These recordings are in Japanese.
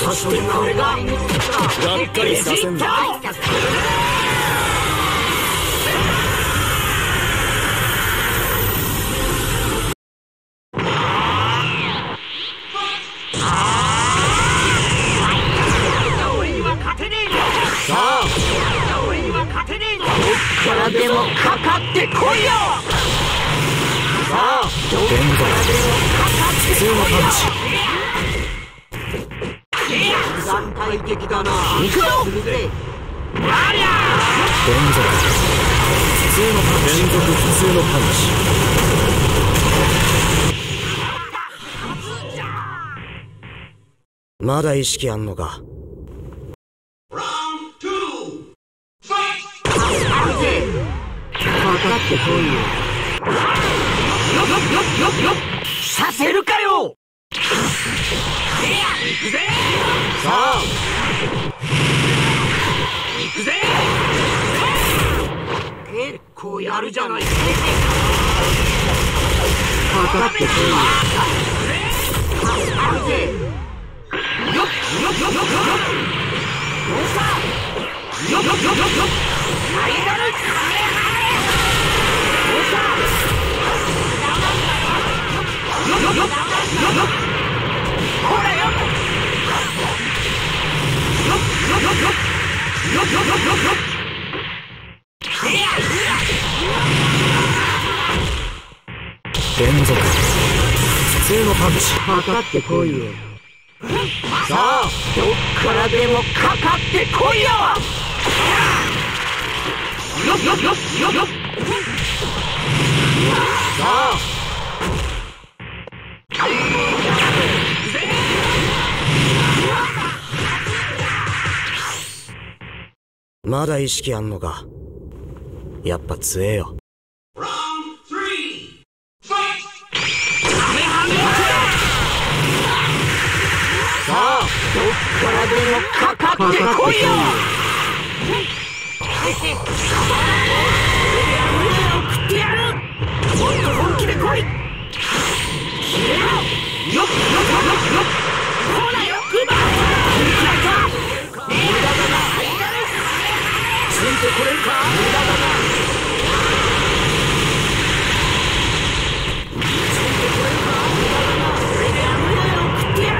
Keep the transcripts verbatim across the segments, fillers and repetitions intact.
そしてこれががっかりさせんな。さあ俺には勝てねえ。どっからでもかかってこいよ。さあどっからでもかかってこいよ。残体的だな。行くよ。ありゃ連続普通のパンチ。連続普通のパンチ。まだ意識あんのか。かかってこいよ。させるかよ。行くぜ。さあ行くぜ。結構やるじゃないか。かかってこいよ。あるぜ。よっよっよっよっよっ。どうした。よっよっよっよっよっ。アイドル。よっよっよっよっよっ。ほらよ。よっよっよっよっよっよっよっよっよっ。連続普通のパンチ。かかってこいよ。さあどっからでもかかってこいよ。よっよっよっよっよっ。さあまだ意識あんのか。やっぱ強えよ。さあどっからでもかかってこいよ。食ってやる。もっと本気で来い。よっよっよっよっよっ。ほらよくば無駄だな。ついてこれるか。無駄だな。ついてこれるか。無駄だな。それでやるよ。食ってやる。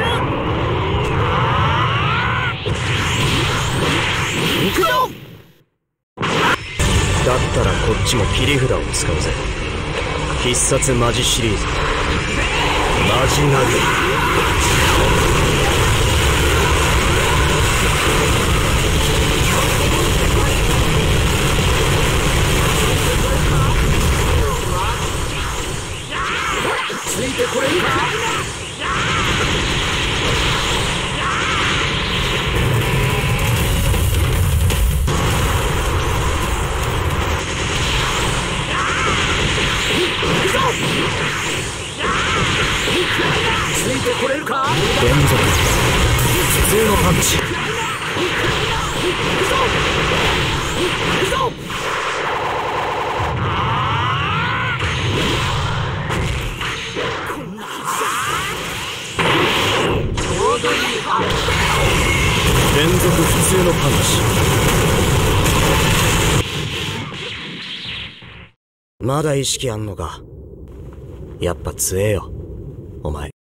行くぞ。だったらこっちも切り札を使うぜ。必殺マジシリーズマジ殴り。ついてこれるか。ついてこれるか。連続普通のパンチ。連続普通のパンチ。まだ意識あんのか。やっぱ強えよお前。